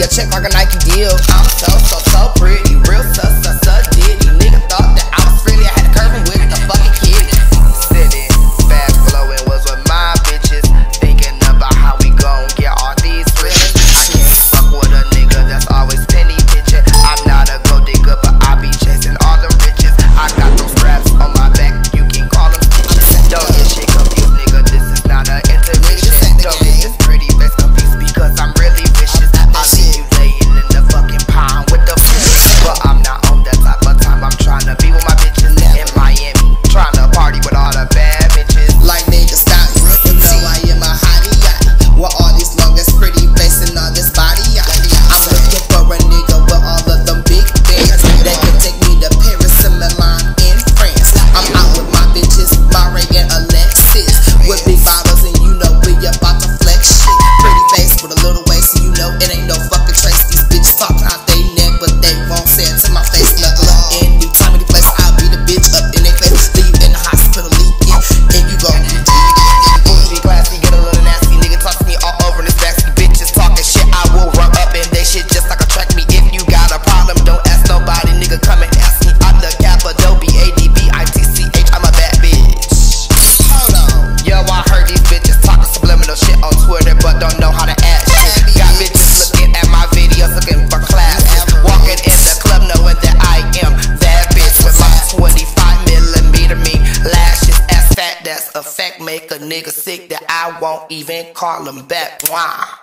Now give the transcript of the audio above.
check like a Nike deal. I'm so pretty, real sus did. You nigga thought that I was really, I had to curve him with the fucking kid. Sitting, fast flowing was with my bitches, thinking about how we gon' get all these riches. I can't fuck with a nigga that's always penny pitching. I'm not a gold digger, but I be chasing all the riches. I got those straps on my back, you can call them stitches. Don't get shit confused, nigga, this is not an intermission. Don't get this pretty face confused because I'm really vicious. I see you laying in the fucking pond with the fishes, but I'm not on that type of time. I'm tryna be with my bitches in Miami, tryna party with all the bad bitches. Like niggas stop me, you know I am a hottie yachty, with all these long ass pretty face and all this body yachty. I'm looking for a nigga with all of them big bands that can take me to Paris and Milan in France. I'm out with my bitches, Mari and Alexis, with big bottles and you know we about to flex shit. Pretty face with a little waist and you know it ain't no fucking trace. These bitches talking out they neck but they won't say it to my face. Knuckle up any time, any place, I'll be the bitch up in their face. Leave in the hospital leaking and you gon' be Boují, classy, get a little nasty. Nigga talk to me all over this backseat. Bitches talking shit, I will run up in they shit just like a track me. If you got a problem, don't ask nobody. Nigga, come and ask me. I'm the capital BADBITCH. I'm a bad bitch. hold on. Yo, I heard these bitches talking subliminal shit on Twitter, but don't know how to act shit. Got bitches looking at my videos, looking for classes. Walking in the club knowing that I am that bitch with my 25mm me lashes as fat. That's a fact, make a nigga sick that I won't even call him back. Wah.